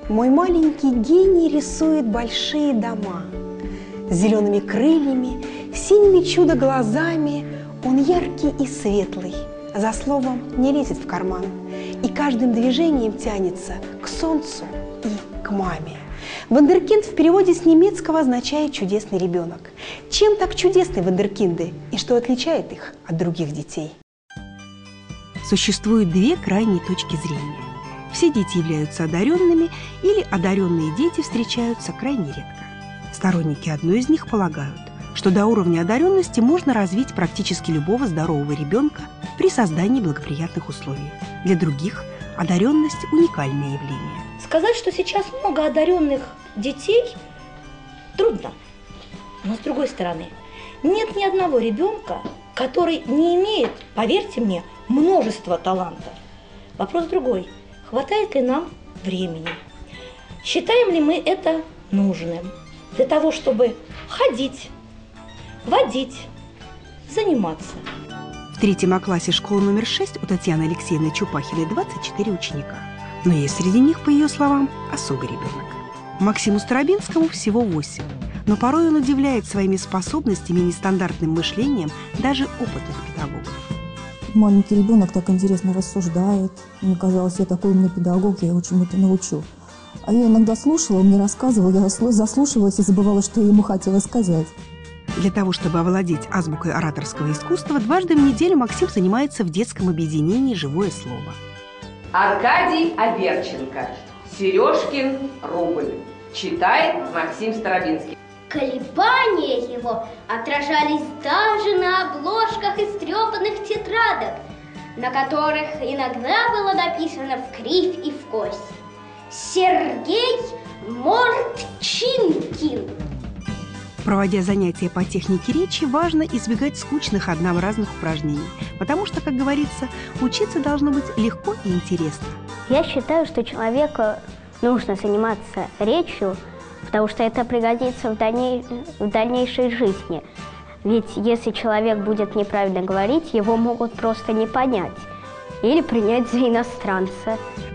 Мой маленький гений рисует большие дома. С зелеными крыльями, синими чудо-глазами. Он яркий и светлый, за словом не лезет в карман. И каждым движением тянется к солнцу и к маме. Вундеркинд в переводе с немецкого означает «чудесный ребенок». Чем так чудесны вундеркинды и что отличает их от других детей? Существует две крайние точки зрения. Все дети являются одаренными или одаренные дети встречаются крайне редко. Сторонники одной из них полагают, что до уровня одаренности можно развить практически любого здорового ребенка при создании благоприятных условий. Для других одаренность – уникальное явление. Сказать, что сейчас много одаренных детей, трудно. Но с другой стороны, нет ни одного ребенка, который не имеет, поверьте мне, множество талантов. Вопрос другой. Хватает ли нам времени? Считаем ли мы это нужным для того, чтобы ходить, водить, заниматься? В 3 классе школы номер 6 у Татьяны Алексеевны Чупахиной 24 ученика. Но есть среди них, по ее словам, особый ребенок. Максиму Старобинскому всего 8. Но порой он удивляет своими способностями и нестандартным мышлением даже опытных педагогов. Маленький ребенок так интересно рассуждает. Мне казалось, я такой умный педагог, я его чему-то научу. А я иногда слушала, он мне рассказывал, я заслушивалась и забывала, что я ему хотела сказать. Для того, чтобы овладеть азбукой ораторского искусства, дважды в неделю Максим занимается в детском объединении «Живое слово». Аркадий Аверченко. Сережкин рубль. Читает Максим Старобинский. Колебания его отражались даже на обложках истрепанных тетрадок, на которых иногда было написано в кривь и в кость: Сергей Мортчинкин. Проводя занятия по технике речи, важно избегать скучных однообразных упражнений, потому что, как говорится, учиться должно быть легко и интересно. Я считаю, что человеку нужно заниматься речью, потому что это пригодится в дальнейшей жизни. Ведь если человек будет неправильно говорить, его могут просто не понять или принять за иностранца.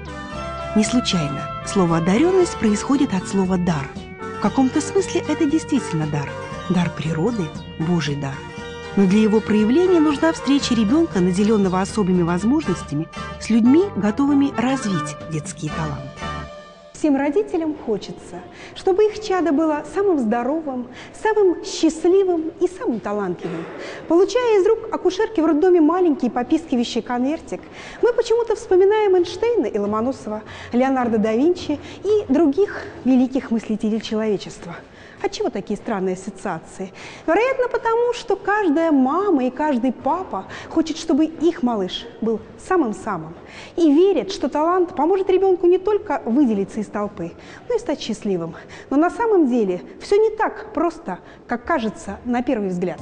Не случайно слово «одаренность» происходит от слова «дар». В каком-то смысле это действительно дар. Дар природы – Божий дар. Но для его проявления нужна встреча ребенка, наделенного особыми возможностями, с людьми, готовыми развить детские таланты. Всем родителям хочется, чтобы их чадо было самым здоровым, самым счастливым и самым талантливым. Получая из рук акушерки в роддоме маленький попискивающий конвертик, мы почему-то вспоминаем Эйнштейна и Ломоносова, Леонардо да Винчи и других великих мыслителей человечества. Отчего такие странные ассоциации? Вероятно, потому что каждая мама и каждый папа хочет, чтобы их малыш был самым-самым. И верят, что талант поможет ребенку не только выделиться из толпы, но и стать счастливым. Но на самом деле все не так просто, как кажется на первый взгляд.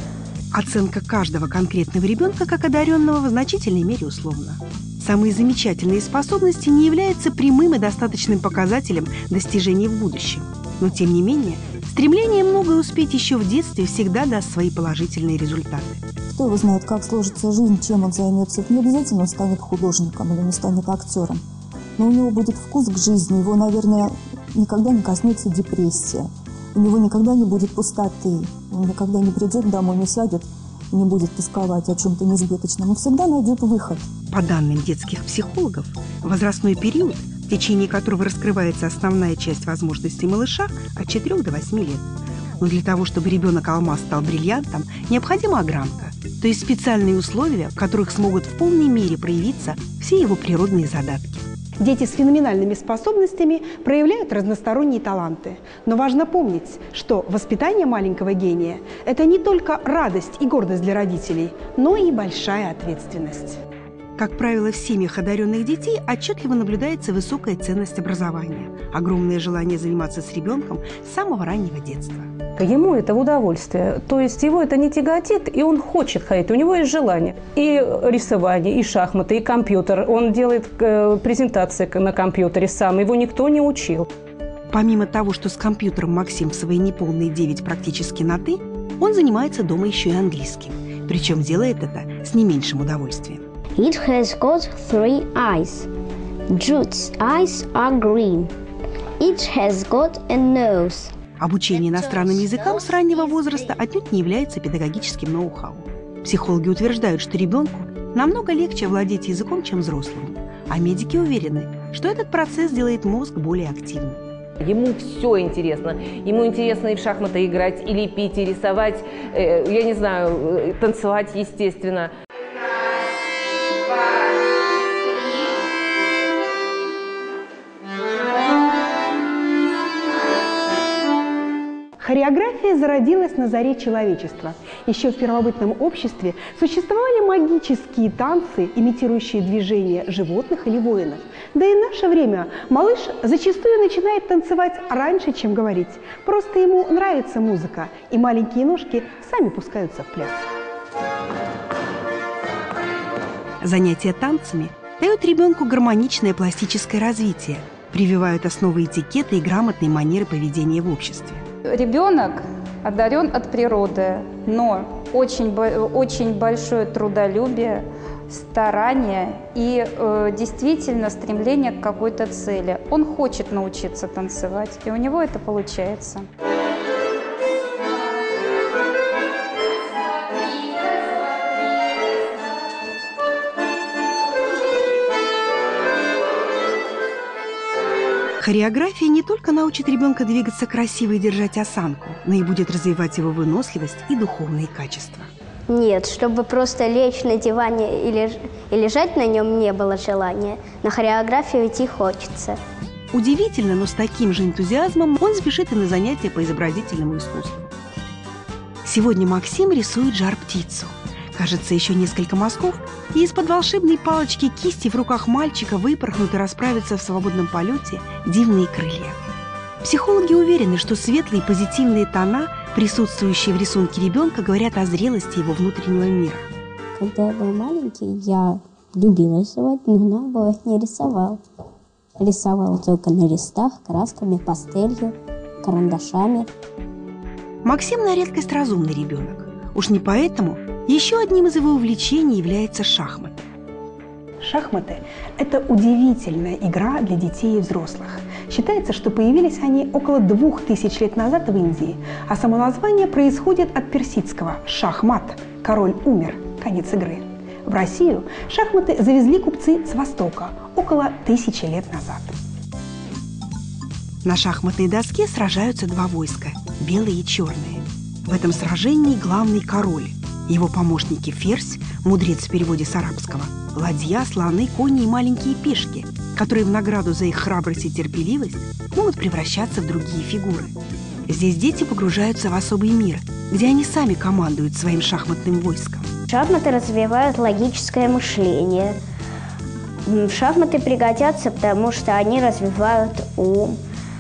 Оценка каждого конкретного ребенка как одаренного в значительной мере условна. Самые замечательные способности не являются прямым и достаточным показателем достижений в будущем. Но, тем не менее, стремление многое успеть еще в детстве всегда даст свои положительные результаты. Кто его знает, как сложится жизнь, чем он займется. Не обязательно он станет художником или не станет актером. Но у него будет вкус к жизни, его, наверное, никогда не коснется депрессия. У него никогда не будет пустоты. Он никогда не придет домой, не сядет и не будет тосковать о чем-то несбыточном. Он всегда найдет выход. По данным детских психологов, возрастной период, в течение которого раскрывается основная часть возможностей малыша, от 4 до 8 лет. Но для того, чтобы ребенок-алмаз стал бриллиантом, необходима огранка, то есть специальные условия, в которых смогут в полной мере проявиться все его природные задатки. Дети с феноменальными способностями проявляют разносторонние таланты. Но важно помнить, что воспитание маленького гения – это не только радость и гордость для родителей, но и большая ответственность. Как правило, в семьях одаренных детей отчетливо наблюдается высокая ценность образования, огромное желание заниматься с ребенком с самого раннего детства. Ему это в удовольствие, то есть его это не тяготит, и он хочет ходить, у него есть желание. И рисование, и шахматы, и компьютер, он делает презентации на компьютере сам, его никто не учил. Помимо того, что с компьютером Максим в свои неполные 9 практически на «ты», он занимается дома еще и английским, причем делает это с не меньшим удовольствием. It has got 3 eyes. Jude's eyes are green. Each has got a nose. Обучение иностранным языкам с раннего возраста отнюдь не является педагогическим ноу-хау. Психологи утверждают, что ребенку намного легче владеть языком, чем взрослому, а медики уверены, что этот процесс делает мозг более активным. Ему все интересно. Ему интересно и в шахматы играть, и лепить, и рисовать, я не знаю, танцевать, естественно. Хореография зародилась на заре человечества. Еще в первобытном обществе существовали магические танцы, имитирующие движения животных или воинов. Да и в наше время малыш зачастую начинает танцевать раньше, чем говорить. Просто ему нравится музыка, и маленькие ножки сами пускаются в пляс. Занятия танцами дают ребенку гармоничное пластическое развитие, прививают основы этикета и грамотной манеры поведения в обществе. Ребенок одарен от природы, но очень большое трудолюбие, старание и действительно стремление к какой-то цели. Он хочет научиться танцевать, и у него это получается. Хореография не только научит ребенка двигаться красиво и держать осанку, но и будет развивать его выносливость и духовные качества. Нет, чтобы просто лечь на диване и лежать на нем не было желания. На хореографию идти хочется. Удивительно, но с таким же энтузиазмом он спешит и на занятия по изобразительному искусству. Сегодня Максим рисует жар-птицу. Кажется, еще несколько мазков, и из-под волшебной палочки кисти в руках мальчика выпорхнут и расправятся в свободном полете дивные крылья. Психологи уверены, что светлые позитивные тона, присутствующие в рисунке ребенка, говорят о зрелости его внутреннего мира. Когда я был маленький, я любила рисовать, но наоборот не рисовал. Рисовал только на листах, красками, пастелью, карандашами. Максим на редкость разумный ребенок. Уж не поэтому еще одним из его увлечений является шахматы. Шахматы – это удивительная игра для детей и взрослых. Считается, что появились они около 2000 лет назад в Индии, а само название происходит от персидского «шахмат» – «король умер», конец игры. В Россию шахматы завезли купцы с Востока около 1000 лет назад. На шахматной доске сражаются два войска – белые и черные. В этом сражении главный король. Его помощники – ферзь, мудрец в переводе с арабского, ладья, слоны, кони и маленькие пешки, которые в награду за их храбрость и терпеливость могут превращаться в другие фигуры. Здесь дети погружаются в особый мир, где они сами командуют своим шахматным войском. Шахматы развивают логическое мышление. Шахматы пригодятся, потому что они развивают ум.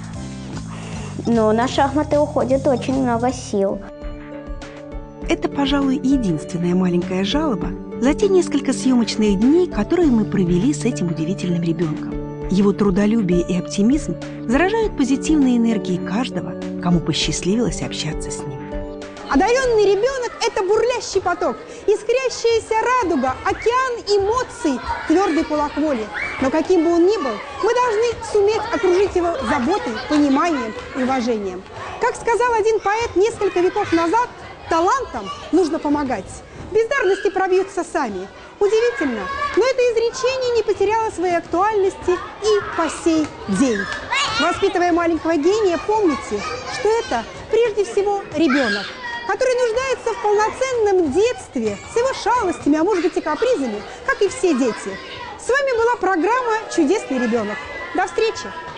Но на шахматы уходит очень много сил. Это, пожалуй, единственная маленькая жалоба за те несколько съемочных дней, которые мы провели с этим удивительным ребенком. Его трудолюбие и оптимизм заражают позитивной энергией каждого, кому посчастливилось общаться с ним. Одаренный ребенок – это бурлящий поток, искрящаяся радуга, океан эмоций, твердый кулак воли. Но каким бы он ни был, мы должны суметь окружить его заботой, пониманием и уважением. Как сказал один поэт несколько веков назад, талантам нужно помогать. Бездарности пробьются сами. Удивительно, но это изречение не потеряло своей актуальности и по сей день. Воспитывая маленького гения, помните, что это прежде всего ребенок, который нуждается в полноценном детстве с его шалостями, а может быть и капризами, как и все дети. С вами была программа «Чудесный ребенок». До встречи!